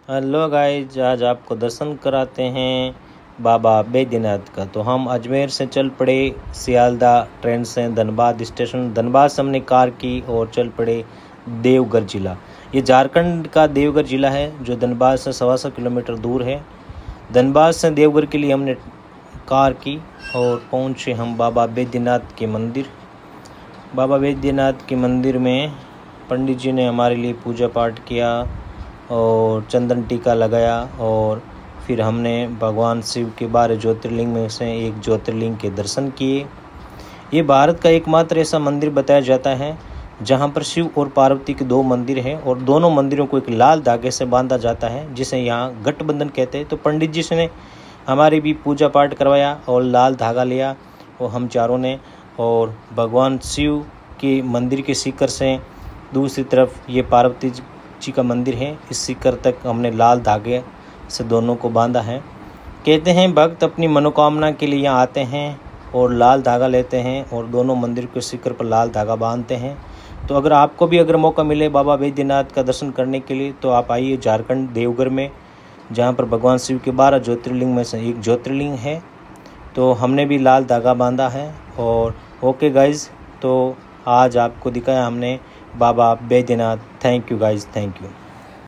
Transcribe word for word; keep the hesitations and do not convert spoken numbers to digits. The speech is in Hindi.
हेलो गाइज, आज आपको दर्शन कराते हैं बाबा बैद्यनाथ का। तो हम अजमेर से चल पड़े सियालदा ट्रेन से धनबाद स्टेशन। धनबाद से हमने कार की और चल पड़े देवघर ज़िला। ये झारखंड का देवघर ज़िला है जो धनबाद से सवा सौ किलोमीटर दूर है। धनबाद से देवघर के लिए हमने कार की और पहुँचे हम बाबा बैद्यनाथ के मंदिर। बाबा बैद्यनाथ के मंदिर में पंडित जी ने हमारे लिए पूजा पाठ किया और चंदन टीका लगाया और फिर हमने भगवान शिव के बारह ज्योतिर्लिंग में से एक ज्योतिर्लिंग के दर्शन किए। ये भारत का एकमात्र ऐसा मंदिर बताया जाता है जहां पर शिव और पार्वती के दो मंदिर हैं और दोनों मंदिरों को एक लाल धागे से बांधा जाता है जिसे यहाँ गठबंधन कहते हैं। तो पंडित जी से ने हमारी भी पूजा पाठ करवाया और लाल धागा लिया और हम चारों ने, और भगवान शिव के मंदिर के शिखर से दूसरी तरफ ये पार्वती जी का मंदिर है, इस शिखर तक हमने लाल धागे से दोनों को बांधा है। कहते हैं भक्त अपनी मनोकामना के लिए यहाँ आते हैं और लाल धागा लेते हैं और दोनों मंदिर के शिखर पर लाल धागा बांधते हैं। तो अगर आपको भी अगर मौका मिले बाबा बैद्यनाथ का दर्शन करने के लिए तो आप आइए झारखंड देवघर में, जहाँ पर भगवान शिव के बारह ज्योतिर्लिंग में से एक ज्योतिर्लिंग है। तो हमने भी लाल धागा बांधा है। और ओके गाइज, तो आज आपको दिखाया हमने Baba Baidyanath. Thank you guys, thank you.